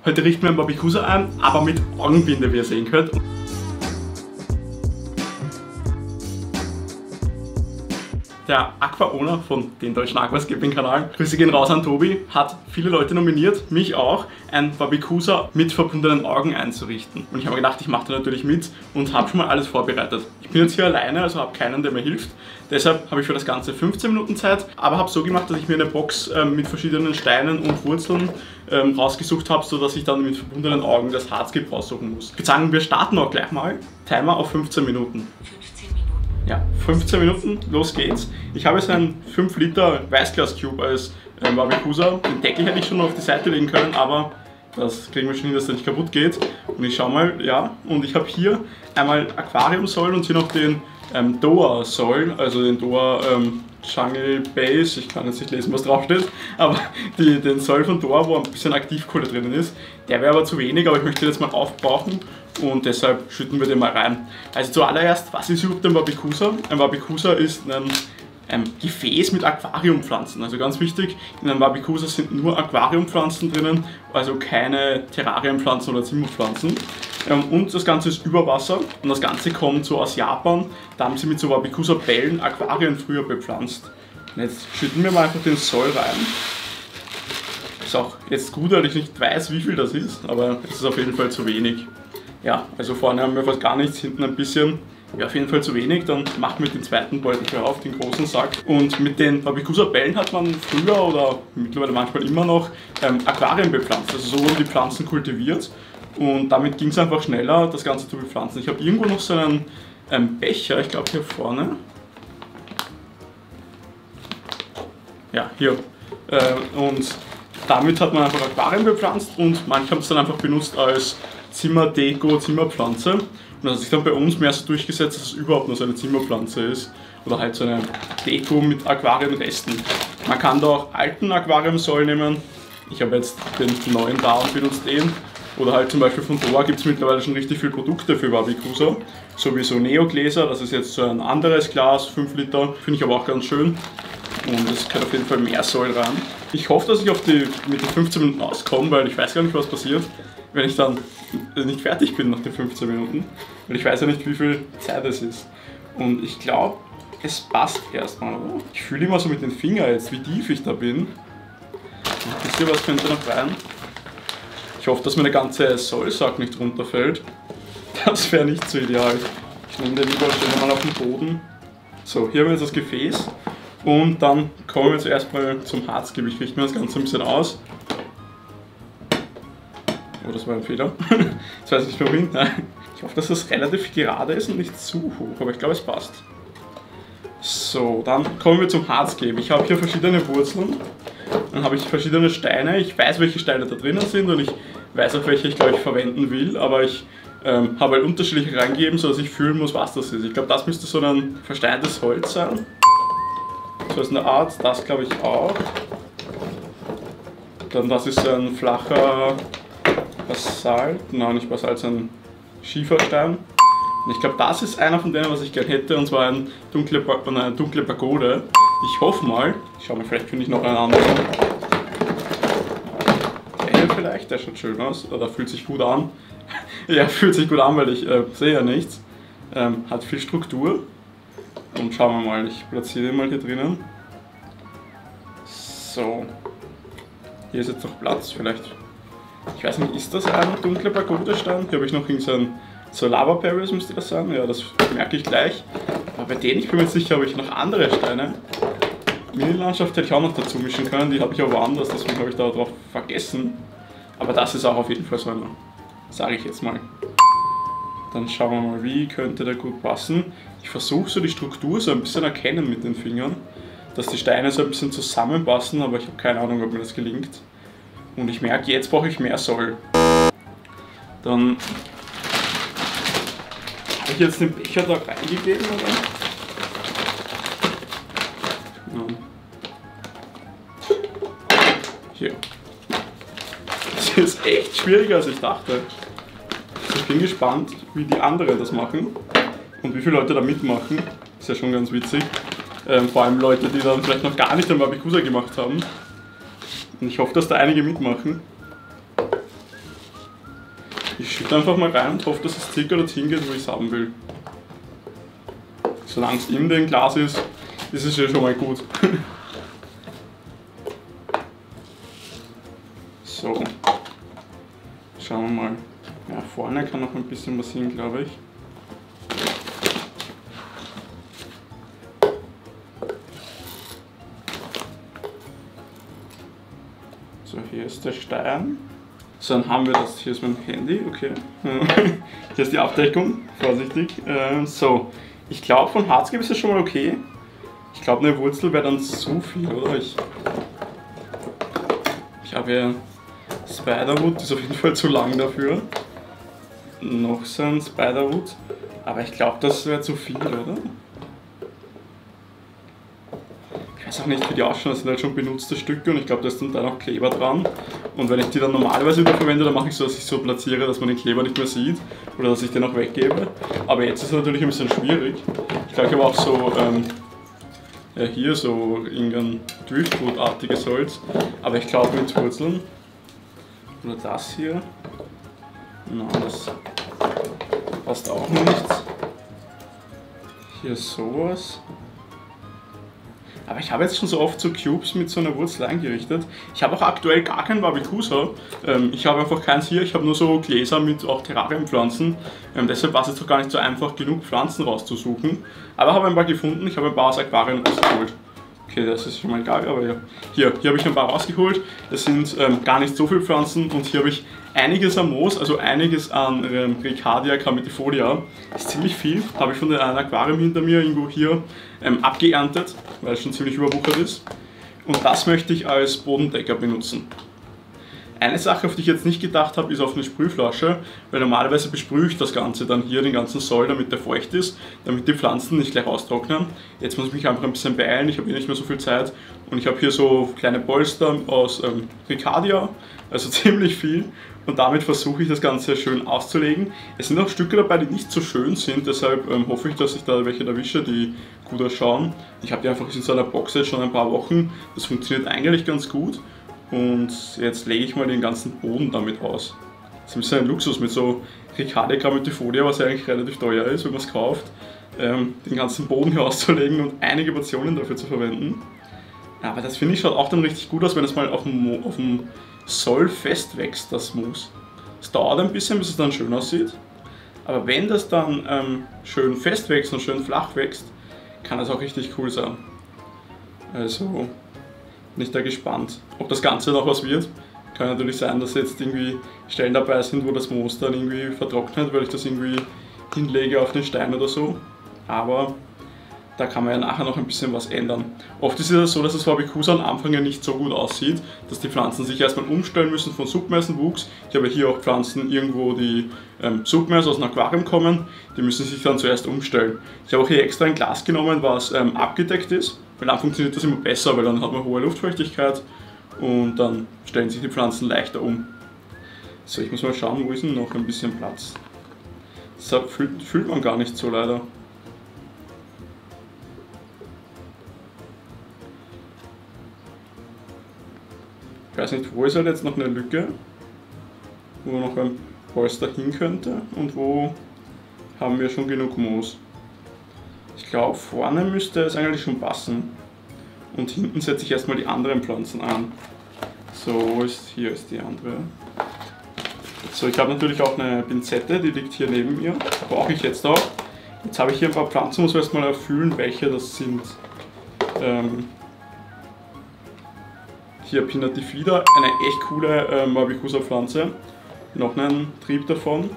Heute richten wir ein Barbecue ein, aber mit Augenbinde, wie ihr sehen könnt. Der Aqua-Owner von den deutschen Aquascaping-Kanal, Grüße gehen raus an Tobi, hat viele Leute nominiert, mich auch, ein Barbecue mit verbundenen Augen einzurichten. Und ich habe mir gedacht, ich mache da natürlich mit und habe schon mal alles vorbereitet. Ich bin jetzt hier alleine, also habe keinen, der mir hilft. Deshalb habe ich für das Ganze 15 Minuten Zeit, aber habe so gemacht, dass ich mir eine Box mit verschiedenen Steinen und Wurzeln rausgesucht habe, sodass ich dann mit verbundenen Augen das Hardscape raussuchen muss. Ich würde sagen, wir starten auch gleich mal. Timer auf 15 Minuten. Ja, 15 Minuten, los geht's. Ich habe jetzt einen 5 Liter Weißglas-Cube als Barbecue. Den Deckel hätte ich schon auf die Seite legen können, aber das kriegen wir schon hin, dass der nicht kaputt geht. Und ich schau mal, ja, und ich habe hier einmal Aquarium-Soil und hier noch den Doa-Soil, also den Doa Jungle Base. Ich kann jetzt nicht lesen, was draufsteht, aber den Soil von Doa, wo ein bisschen Aktivkohle drinnen ist. Der wäre aber zu wenig, aber ich möchte den jetzt mal aufbrauchen. Und deshalb schütten wir den mal rein. Also zuallererst, was ist überhaupt ein Barbecue? Ein Barbecue ist ein Gefäß mit Aquariumpflanzen. Also ganz wichtig, in einem Barbecue sind nur Aquariumpflanzen drinnen, also keine Terrariumpflanzen oder Zimmerpflanzen. Und das Ganze ist über Wasser und das Ganze kommt so aus Japan. Da haben sie mit so Barbecue-Bällen Aquarien früher bepflanzt. Und jetzt schütten wir mal einfach den Soil rein. Ist auch jetzt gut, weil ich nicht weiß, wie viel das ist, aber es ist auf jeden Fall zu wenig. Ja, also vorne haben wir fast gar nichts, hinten ein bisschen. Ja, auf jeden Fall zu wenig. Dann machen wir den zweiten Beutel auf, den großen Sack. Und mit den Barbecue-Bällen hat man früher oder mittlerweile manchmal immer noch Aquarien bepflanzt. Also so wurden die Pflanzen kultiviert. Und damit ging es einfach schneller, das Ganze zu bepflanzen. Ich habe irgendwo noch so einen Becher, ich glaube hier vorne. Ja, hier. Und damit hat man einfach Aquarien bepflanzt und manche haben es dann einfach benutzt als Zimmerdeko, Zimmerpflanze. Und das hat sich dann bei uns mehr so durchgesetzt, dass es überhaupt nur so eine Zimmerpflanze ist. Oder halt so eine Deko mit Aquarienresten. Man kann da auch alten Aquariumsoil nehmen. Ich habe jetzt den neuen da und benutze den. Oder halt zum Beispiel von Doa gibt es mittlerweile schon richtig viele Produkte für Barbecue. Sowieso Neo-Gläser, das ist jetzt so ein anderes Glas, 5 Liter. Finde ich aber auch ganz schön. Und es kann auf jeden Fall mehr Soil ran. Ich hoffe, dass ich mit den 15 Minuten auskomme, weil ich weiß gar nicht, was passiert, wenn ich dann nicht fertig bin nach den 15 Minuten. Weil ich weiß ja nicht, wie viel Zeit es ist. Und ich glaube, es passt erstmal, oder? Ich fühle immer so mit den Fingern jetzt, wie tief ich da bin. Wisst ihr, was könnte noch rein? Ich hoffe, dass mir der ganze Sollsack nicht runterfällt. Das wäre nicht so ideal. Ich nehme den lieber schnell mal auf den Boden. So, hier haben wir jetzt das Gefäß. Und dann kommen wir zuerst mal zum Hardscape. Ich richte mir das Ganze ein bisschen aus. Oh, das war ein Fehler. Jetzt weiß ich nicht wohin. Ich hoffe, dass das relativ gerade ist und nicht zu hoch, aber ich glaube, es passt. So, dann kommen wir zum Hardscape. Ich habe hier verschiedene Wurzeln. Dann habe ich verschiedene Steine. Ich weiß, welche Steine da drinnen sind und ich weiß auch, welche ich, glaube ich, verwenden will. Aber ich habe halt unterschiedliche reingegeben, sodass ich fühlen muss, was das ist. Ich glaube, das müsste so ein versteinertes Holz sein. So ist eine Art, das glaube ich auch. Dann das ist ein flacher Basalt, nein nicht Basalt, sondern Schieferstein. Und ich glaube, das ist einer von denen, was ich gerne hätte, und zwar eine dunkle Pagode. Ich hoffe mal, ich schaue mal, vielleicht finde ich noch einen anderen. Der hier vielleicht, der schaut schön aus, oder fühlt sich gut an. Ja, fühlt sich gut an, weil ich sehe ja nichts. Hat viel Struktur. Und schauen wir mal, ich platziere den mal hier drinnen. So. Hier ist jetzt noch Platz, vielleicht. Ich weiß nicht, ist das ein dunkler Pagodenstein? Hier habe ich noch so Lava Berries, müsste das sein. Ja, das merke ich gleich. Aber bei denen, ich bin mir jetzt sicher, habe ich noch andere Steine. Mini-Landschaft hätte ich auch noch dazu mischen können, die habe ich aber woanders, deswegen habe ich darauf vergessen. Aber das ist auch auf jeden Fall so einer, sage ich jetzt mal. Dann schauen wir mal, wie könnte der gut passen. Ich versuche so die Struktur so ein bisschen erkennen mit den Fingern, dass die Steine so ein bisschen zusammenpassen, aber ich habe keine Ahnung, ob mir das gelingt. Und ich merke, jetzt brauche ich mehr Soll. Dann habe ich jetzt den Becher da reingegeben, oder? Ja. Hier. Das ist echt schwieriger, als ich dachte. Ich bin gespannt, wie die anderen das machen und wie viele Leute da mitmachen. Ist ja schon ganz witzig. Vor allem Leute, die dann vielleicht noch gar nicht den Barbecue gemacht haben. Und ich hoffe, dass da einige mitmachen. Ich schütte einfach mal rein und hoffe, dass es circa dorthin geht, wo ich es haben will. Solange es in dem Glas ist, ist es ja schon mal gut. So. Schauen wir mal. Ja, vorne kann noch ein bisschen was hin, glaube ich. So, hier ist der Stein. So, dann haben wir das. Hier ist mein Handy, okay. Hier ist die Abdeckung, vorsichtig. So, ich glaube, von Hardscape ist das schon mal okay. Ich glaube, eine Wurzel wäre dann zu viel, oder? Ich habe hier Spiderwood, ist auf jeden Fall zu lang dafür. Noch so ein Spiderwood. Aber ich glaube, das wäre zu viel, oder? Ich weiß auch nicht, wie die ausschauen, das sind halt schon benutzte Stücke und ich glaube, da ist dann da noch Kleber dran. Und wenn ich die dann normalerweise wieder verwende, dann mache ich so, dass ich so platziere, dass man den Kleber nicht mehr sieht oder dass ich den auch weggebe. Aber jetzt ist es natürlich ein bisschen schwierig. Ich glaube, ich habe auch so, ja, hier so irgendein Driftwood-artiges Holz. Aber ich glaube mit Wurzeln, oder das hier, nein, das passt auch nichts. Hier sowas. Aber ich habe jetzt schon so oft so Cubes mit so einer Wurzel eingerichtet. Ich habe auch aktuell gar keinen Wabikusa. Ich habe einfach keins hier. Ich habe nur so Gläser mit auch Terrariumpflanzen. Deshalb war es jetzt doch gar nicht so einfach, genug Pflanzen rauszusuchen. Aber habe ein paar gefunden. Ich habe ein paar aus Aquarien rausgeholt. Okay, das ist schon mal egal, aber ja. Hier habe ich ein paar rausgeholt. Das sind gar nicht so viele Pflanzen und hier habe ich einiges an Moos, also einiges an Riccardia cammetifolia. Das ist ziemlich viel. Habe ich von einem Aquarium hinter mir irgendwo hier abgeerntet, weil es schon ziemlich überwuchert ist. Und das möchte ich als Bodendecker benutzen. Eine Sache, auf die ich jetzt nicht gedacht habe, ist auf eine Sprühflasche, weil normalerweise besprühe ich das Ganze dann hier, den ganzen Soil, damit der feucht ist, damit die Pflanzen nicht gleich austrocknen. Jetzt muss ich mich einfach ein bisschen beeilen, ich habe hier nicht mehr so viel Zeit und ich habe hier so kleine Polster aus Riccardia, also ziemlich viel und damit versuche ich das Ganze schön auszulegen. Es sind auch Stücke dabei, die nicht so schön sind, deshalb hoffe ich, dass ich da welche erwische, die gut ausschauen. Ich habe die einfach in so einer Box jetzt schon ein paar Wochen, das funktioniert eigentlich ganz gut. Und jetzt lege ich mal den ganzen Boden damit aus. Das ist ein bisschen ein Luxus mit so Riccardia cammetifolia, was ja eigentlich relativ teuer ist, wenn man es kauft, den ganzen Boden hier auszulegen und einige Portionen dafür zu verwenden. Aber das finde ich schaut auch dann richtig gut aus, wenn es mal auf dem Soll fest wächst, das Moos. Es dauert ein bisschen, bis es dann schön aussieht. Aber wenn das dann schön fest wächst und schön flach wächst, kann das auch richtig cool sein. Also bin ich da gespannt, ob das Ganze noch was wird. Kann natürlich sein, dass jetzt irgendwie Stellen dabei sind, wo das Moos dann irgendwie vertrocknet, weil ich das irgendwie hinlege auf den Stein oder so. Aber da kann man ja nachher noch ein bisschen was ändern. Oft ist es so, dass das Wabikusa am Anfang ja nicht so gut aussieht, dass die Pflanzen sich erstmal umstellen müssen von Submeisenwuchs. Ich habe hier auch Pflanzen irgendwo, die Submeis aus dem Aquarium kommen, die müssen sich dann zuerst umstellen. Ich habe auch hier extra ein Glas genommen, was abgedeckt ist, weil dann funktioniert das immer besser, weil dann hat man hohe Luftfeuchtigkeit und dann stellen sich die Pflanzen leichter um. So, ich muss mal schauen, wo ist denn noch ein bisschen Platz. Das fühlt man gar nicht so leider. Ich weiß nicht, wo ist halt jetzt noch eine Lücke, wo noch ein Polster hin könnte und wo haben wir schon genug Moos. Ich glaube, vorne müsste es eigentlich schon passen und hinten setze ich erstmal die anderen Pflanzen an. So, hier ist die andere. So, ich habe natürlich auch eine Pinzette, die liegt hier neben mir, brauche ich jetzt auch. Jetzt habe ich hier ein paar Pflanzen, muss man erstmal erfüllen, welche das sind. Hier Pinnatifida, eine echt coole Wabikusa Pflanze. Noch einen Trieb davon.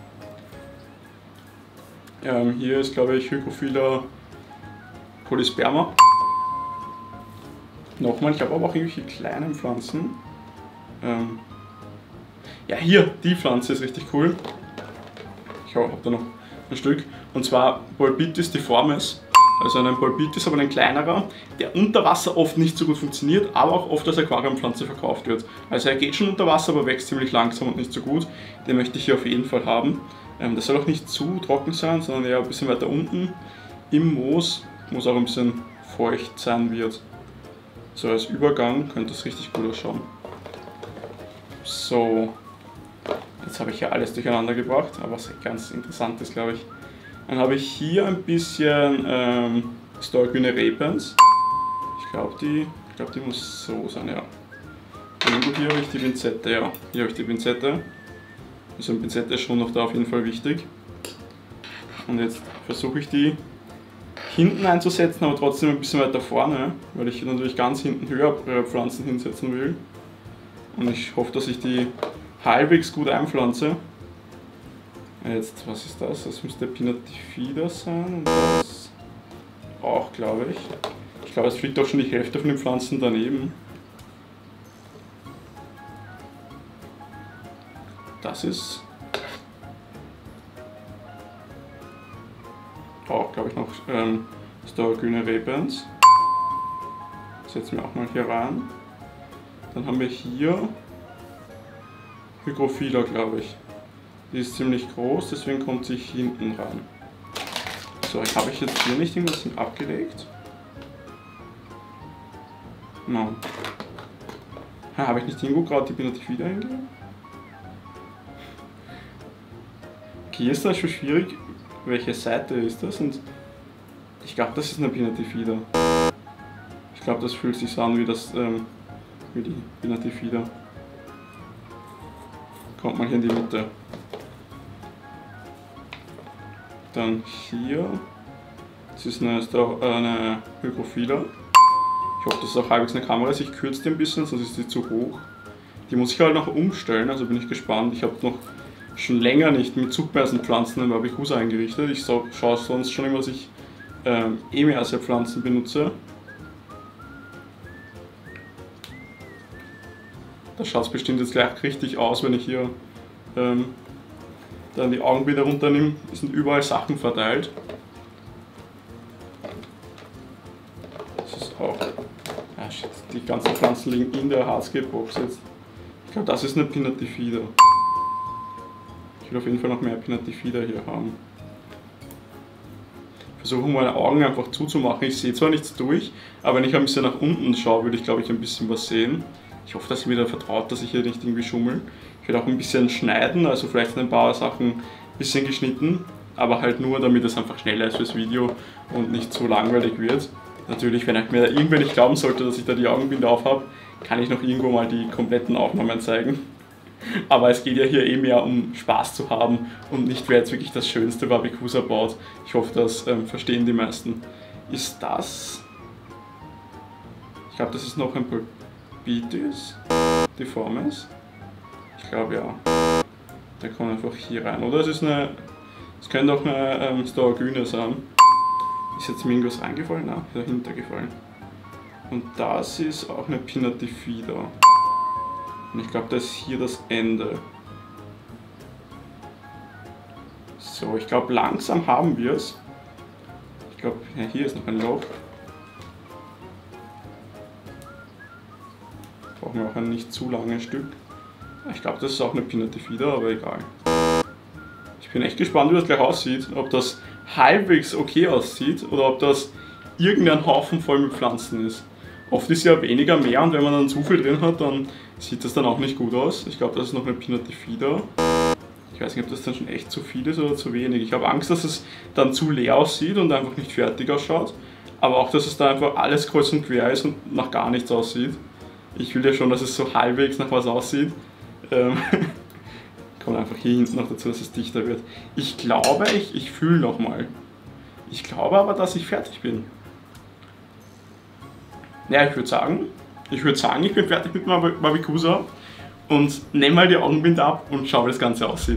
Hier ist, glaube ich, Hygrophila polysperma. Nochmal, ich habe aber auch irgendwelche kleinen Pflanzen. Ja, hier, die Pflanze ist richtig cool. Ich habe da noch ein Stück. Und zwar Bolbitis deformis. Also ein Bolbitis, aber ein kleinerer, der unter Wasser oft nicht so gut funktioniert, aber auch oft als Aquariumpflanze verkauft wird. Also er geht schon unter Wasser, aber wächst ziemlich langsam und nicht so gut. Den möchte ich hier auf jeden Fall haben. Das soll auch nicht zu trocken sein, sondern eher ein bisschen weiter unten im Moos, wo es auch ein bisschen feucht sein wird. So als Übergang könnte das richtig gut ausschauen. So, Jetzt habe ich ja alles durcheinander gebracht, aber was ganz interessant ist, glaube ich. Dann habe ich hier ein bisschen Storkühne Rebens. Ich glaube, die muss so sein, ja. Und hier habe ich die Pinzette, ja. Hier habe ich die Pinzette. Also eine Pinzette ist schon noch da auf jeden Fall wichtig. Und jetzt versuche ich die hinten einzusetzen, aber trotzdem ein bisschen weiter vorne, weil ich natürlich ganz hinten höher Pflanzen hinsetzen will. Und ich hoffe, dass ich die halbwegs gut einpflanze. Jetzt, was ist das? Das müsste Pinnatifida sein und das auch, glaube ich. Ich glaube, es fliegt auch schon die Hälfte von den Pflanzen daneben. Das ist auch, glaube ich, noch Storkühne Rebens. Setzen wir auch mal hier rein. Dann haben wir hier Hygrophila, glaube ich. Die ist ziemlich groß, deswegen kommt sie hinten ran. So, habe ich jetzt hier nicht irgendwas abgelegt? Nein. Habe ich nicht irgendwo gerade die Pinnatifida hingegeben? Okay, ist das schon schwierig, welche Seite ist das? Und ich glaube, das ist eine Pinnatifida. Ich glaube, das fühlt sich so an wie wie die Pinnatifida. Kommt mal hier in die Mitte. Dann hier. Das ist eine Hygrophila. Ich hoffe, das ist auch halbwegs eine Kamera. Ich kürze die ein bisschen, sonst ist die zu hoch. Die muss ich halt noch umstellen, also bin ich gespannt. Ich habe noch schon länger nicht mit Zugmeisenpflanzen in Wabicusa eingerichtet. Ich schaue sonst schon immer, dass ich Emiace-Pflanzen benutze. Da schaut es bestimmt jetzt gleich richtig aus, wenn ich hier dann die Augenbinder runternehme. Es sind überall Sachen verteilt. Das ist auch... Ah, shit, die ganzen Pflanzen liegen in der Hardscape-Box jetzt. Ich glaube, das ist eine Pinnatifida. Ich will auf jeden Fall noch mehr Pinnatifida hier haben. Versuche meine Augen einfach zuzumachen. Ich sehe zwar nichts durch, aber wenn ich ein bisschen nach unten schaue, würde ich, glaube ich, ein bisschen was sehen. Ich hoffe, dass ihr mir da vertraut, dass ich hier nicht irgendwie schummel. Ich werde auch ein bisschen schneiden, also vielleicht ein paar Sachen ein bisschen geschnitten, aber halt nur, damit es einfach schneller ist fürs Video und nicht so langweilig wird. Natürlich, wenn ich mir da irgendwer nicht glauben sollte, dass ich da die Augenbinde auf habe, kann ich noch irgendwo mal die kompletten Aufnahmen zeigen. Aber es geht ja hier eh mehr um Spaß zu haben und nicht, wer jetzt wirklich das schönste Wabicusa baut. Ich hoffe, das verstehen die meisten. Ist das... Ich glaube, das ist noch ein Pulpitis Deformis. Ich glaube ja. Der kommt einfach hier rein. Oder es könnte auch eine Storkühne sein. Ist jetzt mir irgendwas reingefallen? Nein, ist dahinter gefallen. Und das ist auch eine Pinnatifida. Und ich glaube, das ist hier das Ende. So, ich glaube, langsam haben wir es. Ich glaube, ja, hier ist noch ein Loch. Brauchen wir auch ein nicht zu langes Stück. Ich glaube, das ist auch eine Pinnatifida, aber egal. Ich bin echt gespannt, wie das gleich aussieht. Ob das halbwegs okay aussieht oder ob das irgendein Haufen voll mit Pflanzen ist. Oft ist ja weniger mehr und wenn man dann zu viel drin hat, dann sieht das dann auch nicht gut aus. Ich glaube, das ist noch eine Pinnatifida. Ich weiß nicht, ob das dann schon echt zu viel ist oder zu wenig. Ich habe Angst, dass es dann zu leer aussieht und einfach nicht fertig ausschaut. Aber auch, dass es da einfach alles kreuz und quer ist und nach gar nichts aussieht. Ich will ja schon, dass es so halbwegs nach was aussieht. Kommt einfach hier hinten noch dazu, dass es dichter wird. Ich glaube, ich fühle nochmal. Ich glaube aber, dass ich fertig bin. Ja, ich würde sagen, ich bin fertig mit meinem Wabicusa und nehme mal die Augenbinde ab und schau, wie das Ganze aussieht.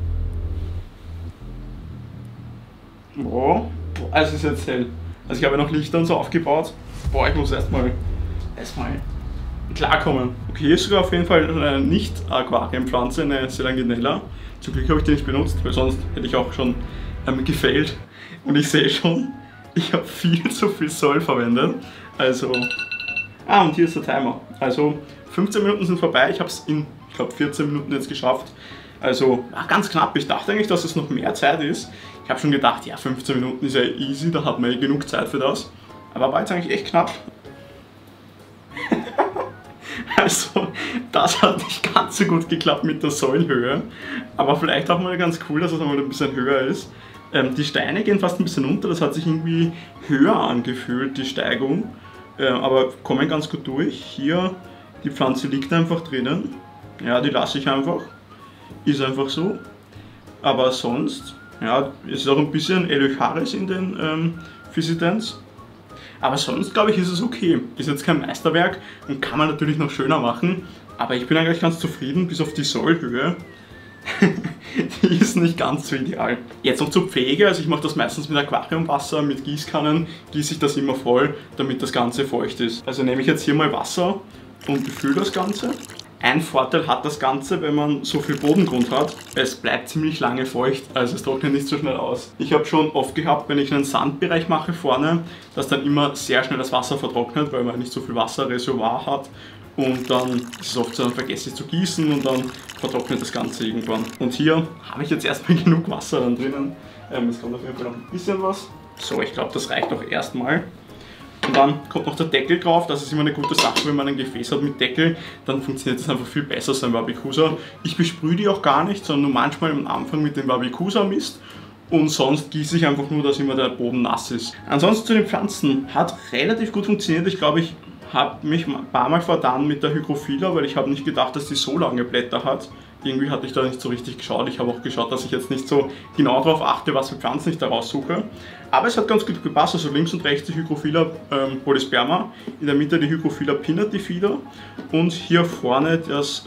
Boah, es ist jetzt hell. Also ich habe ja noch Lichter und so aufgebaut. Boah, ich muss erstmal klarkommen. Okay, hier ist sogar auf jeden Fall eine Nicht-Aquarienpflanze, eine Selanginella. Zum Glück habe ich die nicht benutzt, weil sonst hätte ich auch schon gefailt. Und ich sehe schon, ich habe viel zu viel Soll verwendet. Also, und hier ist der Timer. Also 15 Minuten sind vorbei, ich habe es in, ich glaube, 14 Minuten jetzt geschafft. Also ganz knapp, ich dachte eigentlich, dass es noch mehr Zeit ist. Ich habe schon gedacht, ja 15 Minuten ist ja easy, da hat man ja genug Zeit für das. Aber war jetzt eigentlich echt knapp. Also, Das hat nicht ganz so gut geklappt mit der Säulenhöhe, aber vielleicht auch mal ganz cool, dass es einmal ein bisschen höher ist. Die Steine gehen fast ein bisschen unter, das hat sich irgendwie höher angefühlt, die Steigung, aber kommen ganz gut durch. Hier, die Pflanze liegt einfach drinnen, ja, die lasse ich einfach, ist einfach so, aber sonst, ja, ist auch ein bisschen Eleucharis in den Visitens. Aber sonst glaube ich, ist es okay. Ist jetzt kein Meisterwerk und kann man natürlich noch schöner machen. Aber ich bin eigentlich ganz zufrieden, bis auf die Sollhöhe. Die ist nicht ganz so ideal. Jetzt noch zur Pflege. Also ich mache das meistens mit Aquariumwasser, mit Gießkannen gieße ich das immer voll, damit das Ganze feucht ist. Also nehme ich jetzt hier mal Wasser und befülle das Ganze. Ein Vorteil hat das Ganze, wenn man so viel Bodengrund hat, es bleibt ziemlich lange feucht, also es trocknet nicht so schnell aus. Ich habe schon oft gehabt, wenn ich einen Sandbereich mache vorne, dass dann immer sehr schnell das Wasser vertrocknet, weil man nicht so viel Wasserreservoir hat. Und dann ist es oft so, dann vergesse ich zu gießen und dann vertrocknet das Ganze irgendwann. Und hier habe ich jetzt erstmal genug Wasser dann drinnen. Es kommt auf jeden Fall noch ein bisschen was. So, ich glaube, das reicht auch erstmal. Und dann kommt noch der Deckel drauf, das ist immer eine gute Sache, wenn man ein Gefäß hat mit Deckel, dann funktioniert das einfach viel besser, so ein Wabikusa. Ich besprühe die auch gar nicht, sondern nur manchmal am Anfang mit dem Wabikusa-Mist und sonst gieße ich einfach nur, dass immer der Boden nass ist. Ansonsten zu den Pflanzen, hat relativ gut funktioniert, ich glaube, ich habe mich ein paar Mal vertan mit der Hygrophila, weil ich habe nicht gedacht, dass die so lange Blätter hat. Irgendwie hatte ich da nicht so richtig geschaut. Ich habe auch geschaut, dass ich jetzt nicht so genau darauf achte, was für Pflanzen ich da raussuche. Aber es hat ganz gut gepasst. Also links und rechts die Hygrophila polysperma, in der Mitte die Hygrophila pinnatifida und hier vorne das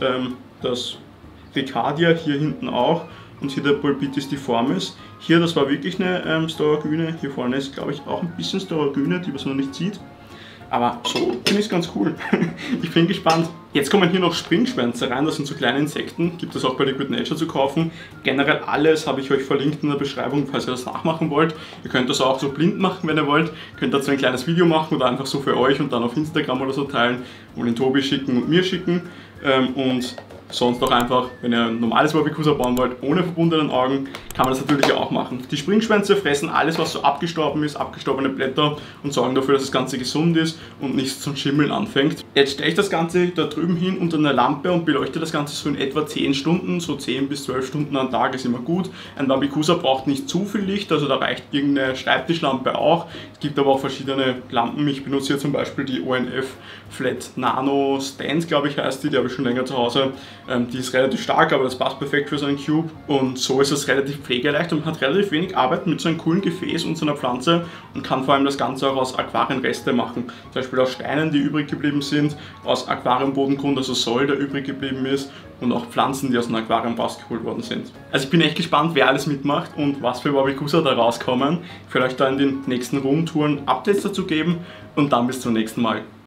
Ricardia, hier hinten auch und hier der Pulpitis difformis. Hier, das war wirklich eine Staurogyne. Hier vorne ist, glaube ich, auch ein bisschen Staurogyne, die man noch nicht sieht. Aber so finde ich es ganz cool. Ich bin gespannt. Jetzt kommen hier noch Springschwänze rein, das sind so kleine Insekten, gibt es auch bei Liquid Nature zu kaufen. Generell alles habe ich euch verlinkt in der Beschreibung, falls ihr das nachmachen wollt. Ihr könnt das auch so blind machen, wenn ihr wollt. Ihr könnt dazu ein kleines Video machen oder einfach so für euch und dann auf Instagram oder so teilen und den Tobi schicken und mir schicken. Und sonst auch einfach, wenn ihr ein normales Wabikusa bauen wollt, ohne verbundenen Augen, kann man das natürlich auch machen. Die Springschwänze fressen alles, was so abgestorben ist, abgestorbene Blätter und sorgen dafür, dass das Ganze gesund ist und nicht zum Schimmeln anfängt. Jetzt stelle ich das Ganze da drüben hin unter einer Lampe und beleuchte das Ganze so in etwa 10 Stunden, so 10 bis 12 Stunden am Tag ist immer gut. Ein Wabikusa braucht nicht zu viel Licht, also da reicht irgendeine Schreibtischlampe auch. Es gibt aber auch verschiedene Lampen. Ich benutze hier zum Beispiel die ONF Flat Nano Stand, glaube ich heißt die habe ich schon länger zu Hause. Die ist relativ stark, aber das passt perfekt für so einen Cube und so ist es relativ pflegeleicht und man hat relativ wenig Arbeit mit so einem coolen Gefäß und so einer Pflanze und kann vor allem das Ganze auch aus Aquarienreste machen. Zum Beispiel aus Steinen, die übrig geblieben sind, aus Aquariumbodengrund, also Soll, der übrig geblieben ist und auch Pflanzen, die aus dem Aquarium rausgeholt worden sind. Also ich bin echt gespannt, wer alles mitmacht und was für Wabikusa da rauskommen. Ich werde euch da in den nächsten Roomtouren Updates dazu geben und dann bis zum nächsten Mal.